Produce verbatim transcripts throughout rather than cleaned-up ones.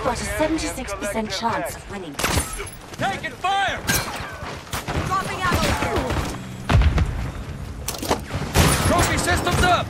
got a seventy-six percent chance of winning this. Taking fire! Dropping ammo! Trophy systems up!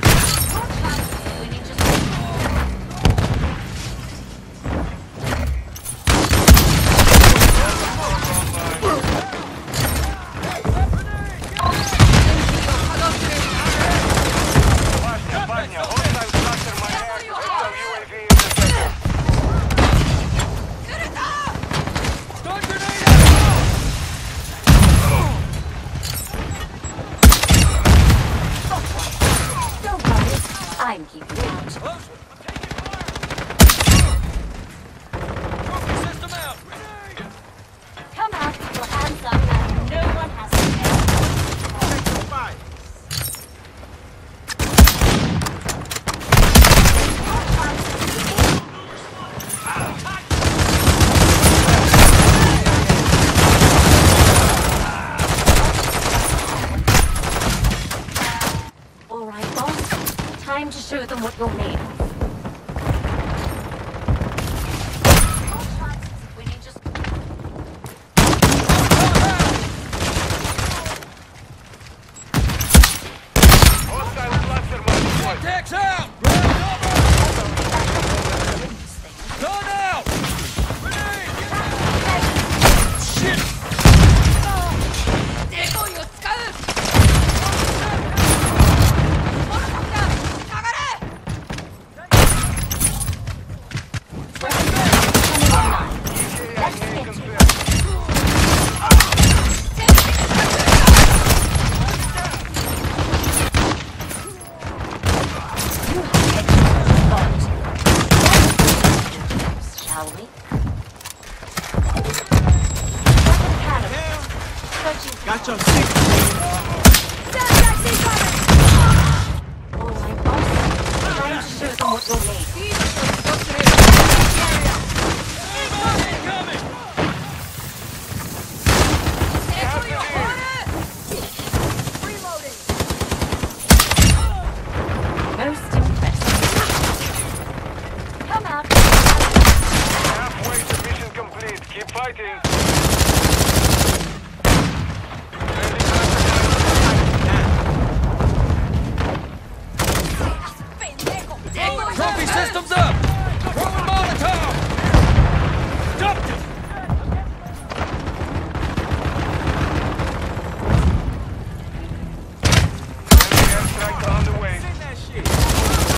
I'm keeping out. System out! Come out with your hands up and no one has to pay. All right, boss. Time to show them what you're made of. Vortex out! Gun out! Shit! Shall we? Got your six. All right, boss. Time to show them what you're made of. Most impressive. Come out. Halfway to mission complete. Keep fighting. Trophy systems up!